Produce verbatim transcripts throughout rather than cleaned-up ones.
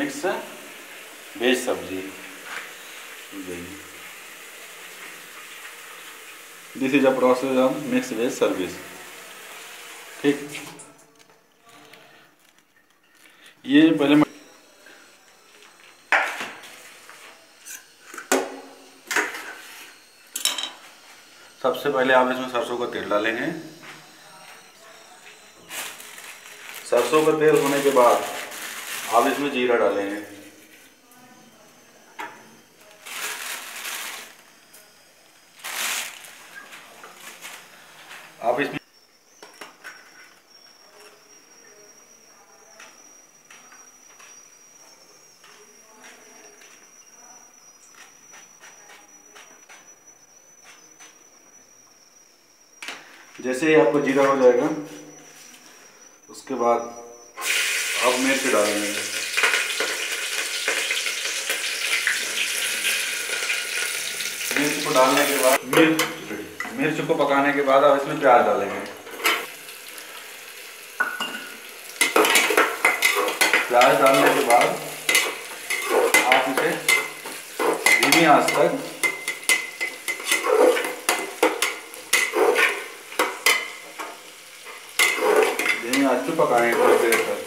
Mix veg सब्जी। This is a process of mix veg service. ठीक, ये पहले सबसे पहले आप इसमें सरसों का तेल डालेंगे। सरसों का तेल होने के बाद आप इसमें जीरा डालेंगे। आप इसमें जैसे ही आपको जीरा हो जाएगा उसके बाद आप मिर्च डालेंगे। मिर्च को डालने के बाद मिर्च मिर्च को पकाने के बाद आप इसमें प्याज डालेंगे। प्याज डालने के बाद आप इसे धीमी आंच तक धीमी आंच पे पकाएंगे थोड़ी देर तक।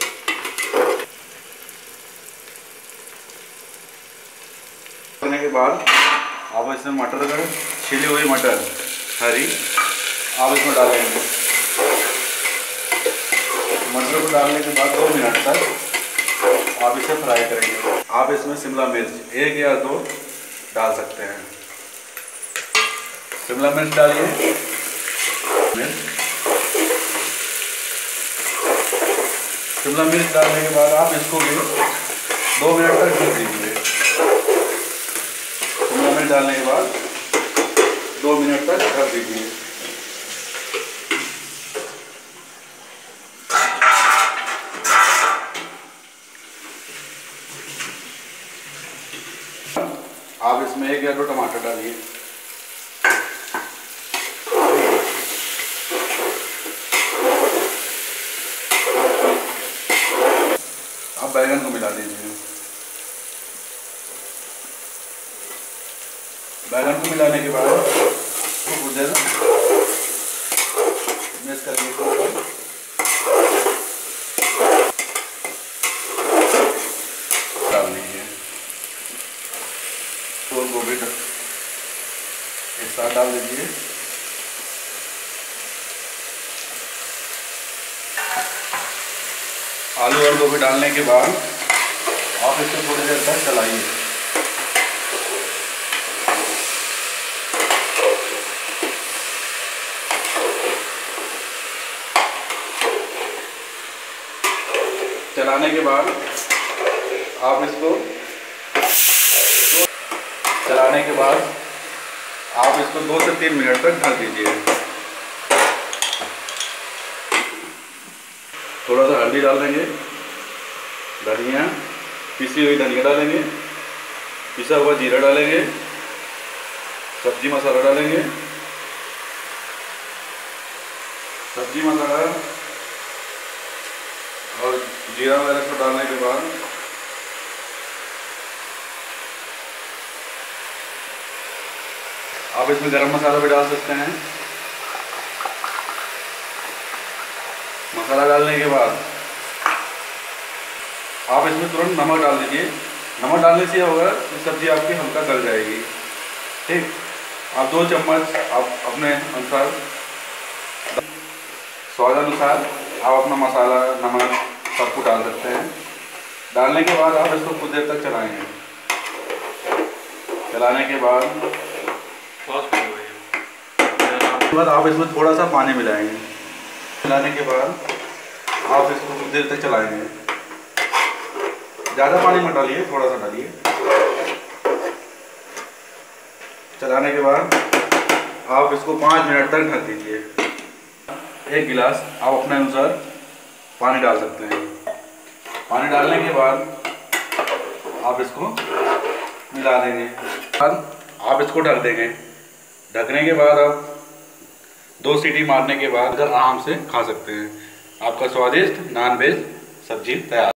पकाने के बाद आप इसमें मटर का छिली हुई मटर हरी आप इसमें डालेंगे। मटर को डालने के बाद दो मिनट तक आप इसे फ्राई करेंगे। आप इसमें शिमला मिर्च एक या दो डाल सकते हैं। शिमला मिर्च डालिए। मिर्च शिमला मिर्च डालने के बाद आप इसको भी दो मिनट तक ढक दीजिए। शिमला मिर्च डालने के बाद दो मिनट तक ढक दीजिए। आप इसमें एक या दो टमाटर डालिए। आप बैगन को मिला दीजिए। बैगन को मिलाने के बाद कुछ देर मिक्स कर लीजिए। डाल लीजिए तो गोभी एक साथ डाल दीजिए। आलू और गोभी डालने के बाद आप इसे थोड़ी देर तक चलाइए। चलाने के बाद आप इसको चलाने के बाद आप इसको दो से तीन मिनट तक ढक दीजिए। थोड़ा सा हल्दी डाल देंगे, धनिया पिसी हुई धनिया डालेंगे, पिसा हुआ जीरा डालेंगे, सब्जी मसाला डालेंगे। सब्जी मसाला और जीरा वगैरह को डालने के बाद आप इसमें गरम मसाला भी डाल सकते हैं। मसाला डालने के बाद आप इसमें तुरंत नमक डाल दीजिए। नमक डालने से होगा कि सब्जी आपकी हल्का गल जाएगी। ठीक, आप दो चम्मच आप अपने अनुसार स्वाद अनुसार आप अपना मसाला नमक सब कुछ डाल सकते हैं। डालने के बाद आप इसको कुछ देर तक चलाएंगे। चलाने के बाद बाद आप इसमें थोड़ा सा पानी मिलाएंगे। मिलाने के बाद आप इसको कुछ देर तक चलाएंगे। ज़्यादा पानी मत डालिए, थोड़ा सा डालिए। चलाने के बाद आप इसको पाँच मिनट तक ढक दीजिए। एक गिलास आप अपने अनुसार पानी डाल सकते हैं। पानी डालने के बाद आप इसको मिला देंगे। आप इसको ढक देंगे। ढकने के बाद आप दो सीटी मारने के बाद आराम से खा सकते हैं। आपका स्वादिष्ट नॉन वेज सब्जी तैयार।